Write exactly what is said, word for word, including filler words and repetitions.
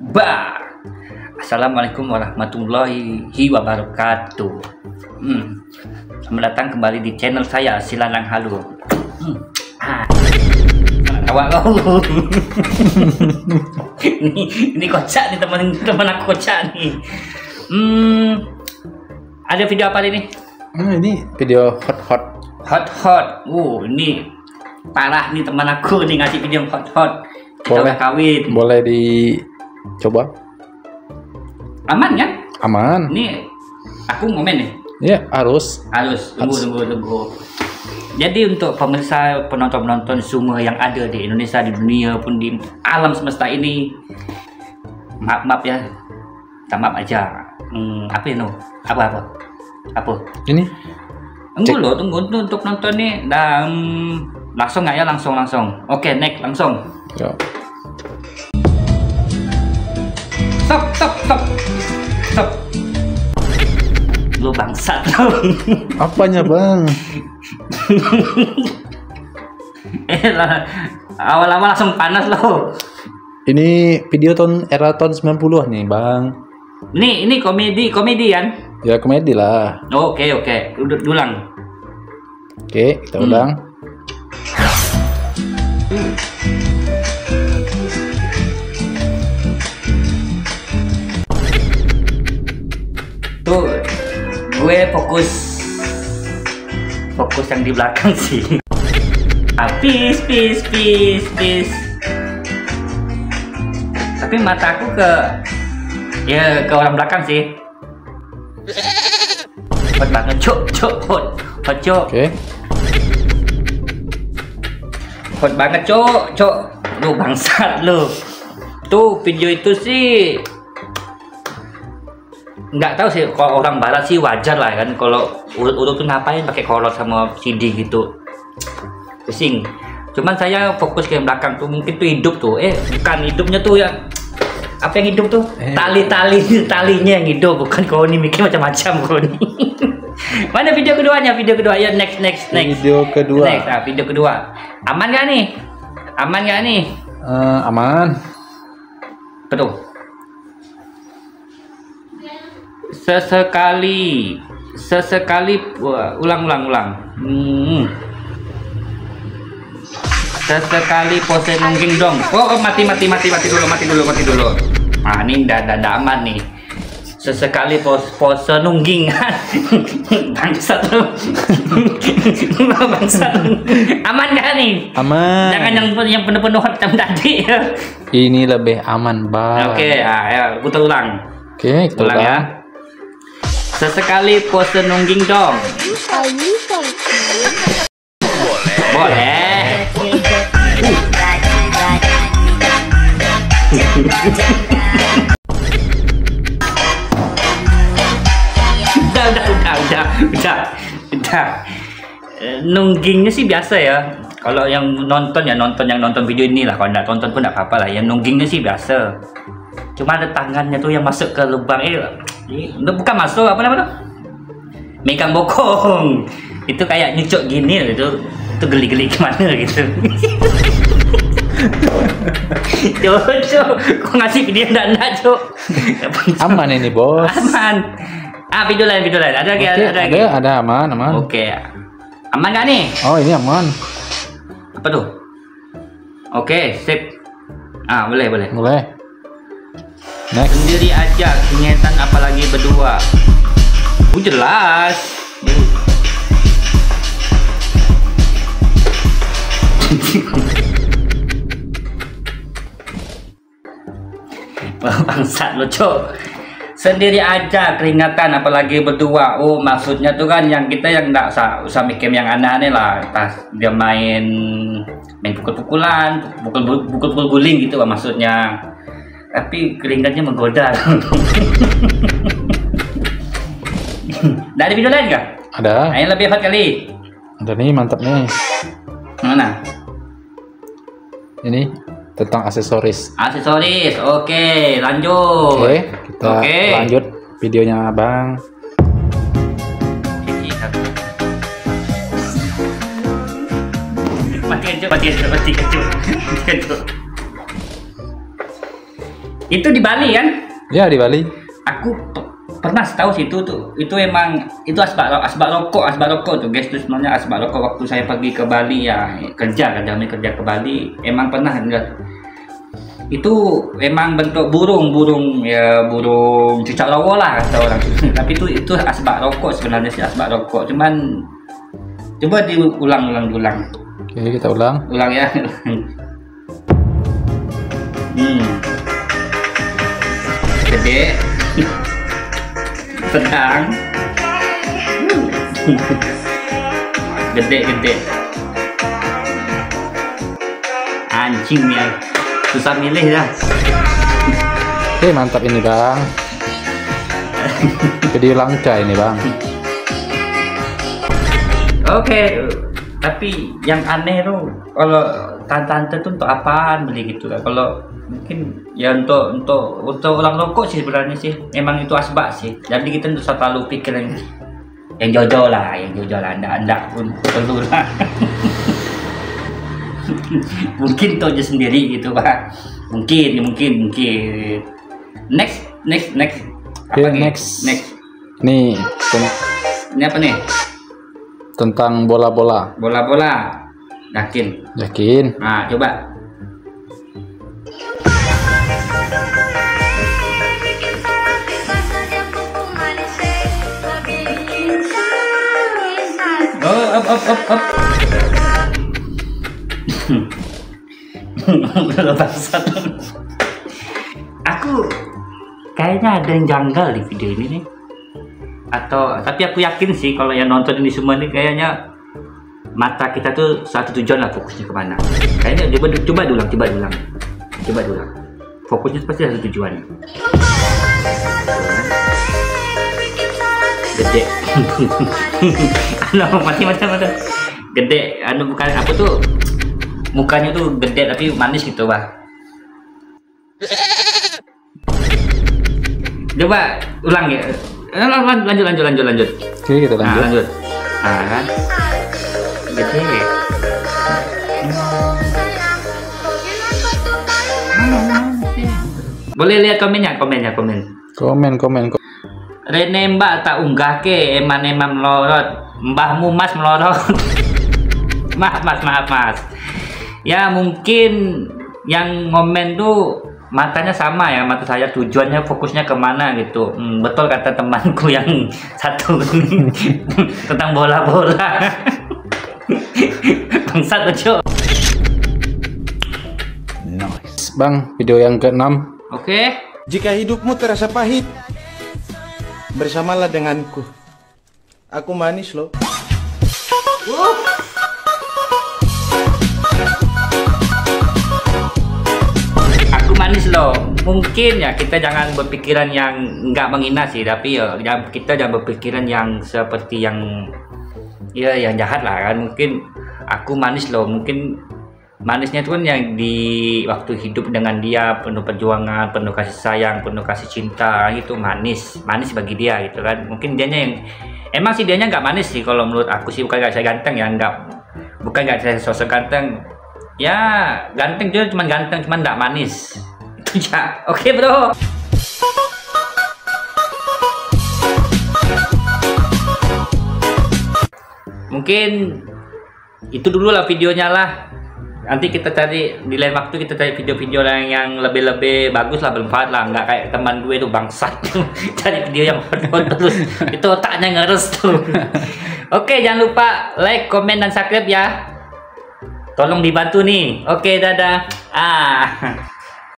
Bah, Assalamualaikum warahmatullahi wabarakatuh. Hmm. Selamat datang kembali di channel saya Silanang Halu. Hmm. Ah. Tawa kau. ini ini kocak nih teman-teman aku kocak nih. Hmm. Ada video apa ini? Hmm, ini video hot-hot. Hot-hot. Uh, ini parah nih teman aku nih ngasih video hot-hot. Kita Boleh udah kawin. Boleh dicoba? Aman kan? Aman. Ini aku ngomen nih. Ya harus. Harus. Tunggu, tunggu, tunggu. Jadi untuk pemirsa, penonton-penonton semua yang ada di Indonesia, di dunia pun di alam semesta ini, maaf maaf ya, tak maaf aja. Hmm, apa ini? Apa apa? Apa? Ini? Tunggu loh, tunggu untuk, untuk nonton nih. Dan langsung nggak ya? Langsung langsung. Oke, next langsung. Ya. Stop, stop, stop, stop. Lu bangsat lu. Apanya bang? eh lah, awal-awal langsung panas lo. Ini video tahun era tahun sembilan puluhan nih bang. Ini ini komedi komedi kan? Ya komedi lah. Oke oke, udah ulang. Oke kita Hmm. ulang. Tuh, gue fokus fokus yang di belakang sih. Ah, peace, peace, peace, peace. Tapi mataku ke ya ke orang belakang sih. Hot banget, cok, cok, hot, hot, cok. Oke. Hot banget, cok, cok. Lu bangsat lu. Tuh video itu sih nggak tahu sih, kalau orang barat sih wajar lah kan, kalau urut-urut tuh ngapain pakai kolor sama C D gitu, pusing. Cuman saya fokus ke yang belakang tuh, mungkin tuh hidup tuh, eh bukan hidupnya tuh ya, apa yang hidup tuh, Eh. tali-tali talinya yang hidup, bukan kau ini mikir macam-macam kau ini. Mana video keduanya? Video kedua ya, next next next. Video kedua. Next, nah, video kedua. Aman gak nih? Aman gak nih? Eh, aman. Betul. Sesekali, sesekali, wah, ulang, ulang, ulang. Hmm. Sesekali pose nungging dong. Oh, oh, mati, mati, mati, mati dulu, mati dulu, mati dulu. Nah, ini dah, dah, dah aman nih. Sesekali pose, pose nungging. Bangsat lu. Bangsat. Aman gak nih? Aman. Jangan yang yang penuh-penuh hitam tadi. Ini lebih aman bang. Oke, ah, ya, putar ulang. Oke kita Ulang ulang. ya. Sesekali pose nungging dong. Boleh. udah, udah, udah, udah, udah, udah. Eh, Nunggingnya sih biasa ya. Kalau yang nonton ya nonton yang nonton video ini lah. Kalau nggak tonton pun nggak apa-apa lah. Yang nunggingnya sih biasa. Cuma ada tangannya tuh yang masuk ke lubang eh, ini bukan masuk apa namanya? Megang bokong. Itu kayak nyucuk gini gitu. Itu geli-geli gimana gitu. Cuk, cuk, kok ngasih video ndak cuk. Aman ini bos. Aman. Ah, video lain, video lain. Ada lagi, Oke, ada, ada ada, lagi. ada aman, aman. Oke. Aman gak nih? Oh ini aman. Apa tuh? Oke, sip. Ah, boleh, boleh. Boleh. Next. Sendiri aja, kengetan apalagi berdua. Oh, jelas. Wah, bangsat lo, cok. Sendiri aja keringatan apalagi berdua. Oh, maksudnya tuh kan yang kita yang nggak usah usah mikir yang aneh-aneh lah. Pas dia main main pukul-pukulan, pukul pukul guling gitu lah maksudnya. Tapi keringatnya menggoda. Dari video lain nggak? Ada. Nah, yang lebih hebat kali. Ada nih mantap nih. Mana? Ini tentang aksesoris. Aksesoris. Oke, lanjut. Oke, kita Oke. lanjut videonya bang. Mati aja, mati aja, mati aja, mati aja. Itu di Bali kan? Ya di Bali. Aku pernah tahu situ tuh, itu emang itu asbak asbak rokok asbak rokok tuh guys, itu sebenarnya asbak rokok. Waktu saya pergi ke Bali ya kerja kerja kerja ke Bali, emang pernah lihat itu, emang bentuk burung burung ya burung cicak rawa lah kata orang. Tapi itu itu asbak rokok sebenarnya sih, asbak rokok, cuman coba diulang ulang ulang Oke, kita ulang ulang ya. hmm. Gede, sedang, gede-gede, anjing ya, susah milih dah. Oke, mantap ini bang. Video langka ini bang. Oke, tapi yang aneh tuh kalau tante-tante tuh untuk apaan beli gitu kan? Kalau mungkin ya untuk untuk untuk orang rokok sih sebenarnya sih, emang itu asbak sih. Jadi kita tuh selalu pikir yang yang jojo lah, yang jojo lah, anda anda pun perlu lah. Mungkin tuh aja sendiri gitu pak. Mungkin mungkin mungkin. Next next next. Oke, Apa nih? next. Next. Nih ten- Ini apa nih? tentang bola-bola. Bola-bola. Yakin? Yakin? Nah, coba. Oh, up, up, up, up. Aku kayaknya ada yang janggal di video ini nih. Atau tapi aku yakin sih kalau yang nonton ini semua nih kayaknya mata kita tuh satu tujuan lah, fokusnya kemana. Kayaknya coba coba diulang, coba diulang, coba diulang. Fokusnya pasti satu tujuan. Gede. Anu mati macam macam. Gede. Anu bukan apa tuh? Mukanya tuh gede tapi manis gitu bah. Coba ulang ya. Lanjut lanjut lanjut lanjut lanjut. Oke, kita Nah, lanjut. lanjut. Nah, kan. Gede. Boleh lihat komennya, komennya, komen. Komen, komen, komen. Rene mbak tak unggah ke eman eman melorot, mbahmu mas melorot. Mas mas maaf mas. Ya mungkin yang ngomen tuh matanya sama ya, mata saya tujuannya fokusnya kemana gitu. Hmm, betul kata temanku yang satu tentang bola-bola. Bangsat ojo. Nice. Bang, video yang keenam. Oke. Jika hidupmu terasa pahit, bersamalah denganku. Aku manis loh. Uh. Aku manis loh. Mungkin ya kita jangan berpikiran yang nggak menghina sih, tapi ya kita jangan berpikiran yang seperti yang ya yang jahat lah kan. Mungkin aku manis loh. Mungkin manisnya itu kan yang di waktu hidup dengan dia penuh perjuangan, penuh kasih sayang, penuh kasih cinta, itu manis, manis bagi dia gitu kan. Mungkin dianya yang emang sih dianya nggak manis sih kalau menurut aku sih, bukan nggak saya ganteng ya, nggak, bukan nggak saya sosok ganteng ya, ganteng dia cuma ganteng cuman nggak manis itu ya. Oke bro. Mungkin itu dulu lah videonya lah. Nanti kita cari di lain waktu, kita cari video-video yang yang lebih-lebih bagus lah, bermanfaat lah, nggak kayak teman gue tuh bangsat tuh cari video yang terus itu otaknya ngeres tuh. Oke, jangan lupa like, komen, dan subscribe ya, tolong dibantu nih. Oke, dadah. Ah.